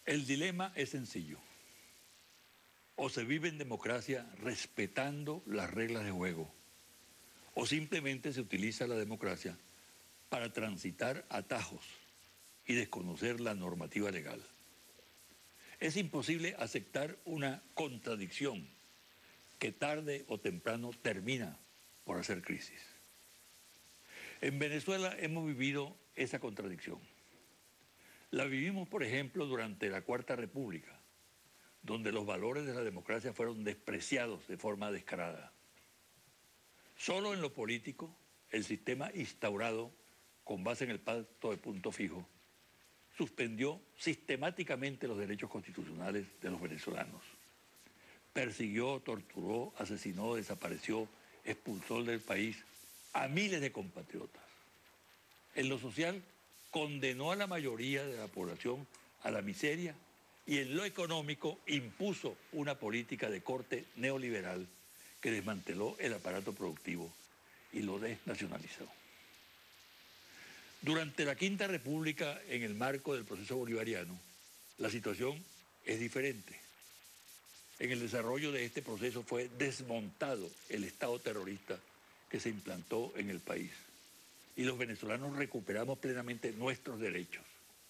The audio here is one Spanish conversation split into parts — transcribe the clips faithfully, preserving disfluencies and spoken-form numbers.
El dilema es sencillo. O se vive en democracia respetando las reglas de juego, o simplemente se utiliza la democracia para transitar atajos y desconocer la normativa legal. Es imposible aceptar una contradicción que tarde o temprano termina por hacer crisis. En Venezuela hemos vivido esa contradicción. La vivimos, por ejemplo, durante la Cuarta República, donde los valores de la democracia fueron despreciados de forma descarada. Solo en lo político, el sistema instaurado con base en el pacto de punto fijo suspendió sistemáticamente los derechos constitucionales de los venezolanos. Persiguió, torturó, asesinó, desapareció, expulsó del país a miles de compatriotas. En lo social, condenó a la mayoría de la población a la miseria y en lo económico impuso una política de corte neoliberal que desmanteló el aparato productivo y lo desnacionalizó. Durante la Quinta República, en el marco del proceso bolivariano, la situación es diferente. En el desarrollo de este proceso fue desmontado el Estado terrorista que se implantó en el país y los venezolanos recuperamos plenamente nuestros derechos.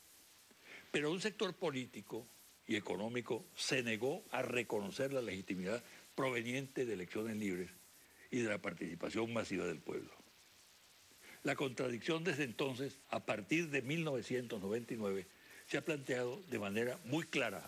Pero un sector político y económico se negó a reconocer la legitimidad proveniente de elecciones libres y de la participación masiva del pueblo. La contradicción desde entonces, a partir de mil novecientos noventa y nueve, se ha planteado de manera muy clara.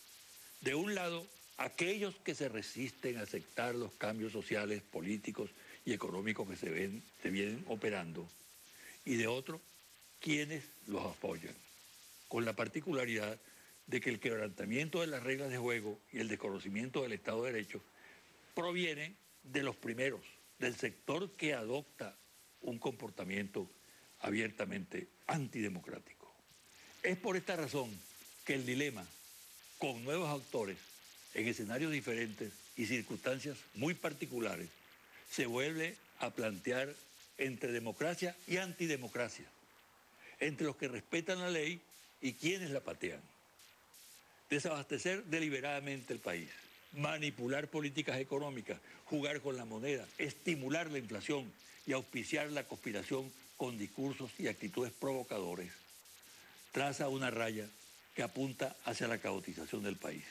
De un lado, aquellos que se resisten a aceptar los cambios sociales, políticos y económicos que se, ven, se vienen operando, y de otro, quienes los apoyan, con la particularidad de que el quebrantamiento de las reglas de juego y el desconocimiento del Estado de Derecho provienen de los primeros, del sector que adopta un comportamiento abiertamente antidemocrático. Es por esta razón que el dilema, con nuevos actores, en escenarios diferentes y circunstancias muy particulares, se vuelve a plantear entre democracia y antidemocracia, entre los que respetan la ley y quienes la patean. Desabastecer deliberadamente el país, manipular políticas económicas, jugar con la moneda, estimular la inflación y auspiciar la conspiración con discursos y actitudes provocadores, traza una raya que apunta hacia la caotización del país.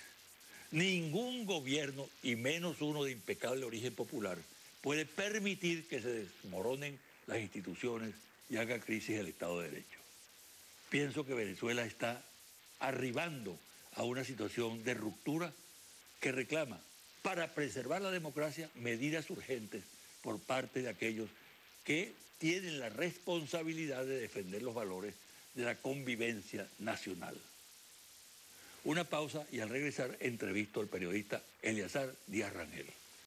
Ningún gobierno, y menos uno de impecable origen popular, puede permitir que se desmoronen las instituciones y haga crisis el Estado de Derecho. Pienso que Venezuela está arribando a una situación de ruptura que reclama, para preservar la democracia, medidas urgentes por parte de aquellos que tienen la responsabilidad de defender los valores de la convivencia nacional. Una pausa y al regresar entrevisto al periodista Eleazar Díaz Rangel.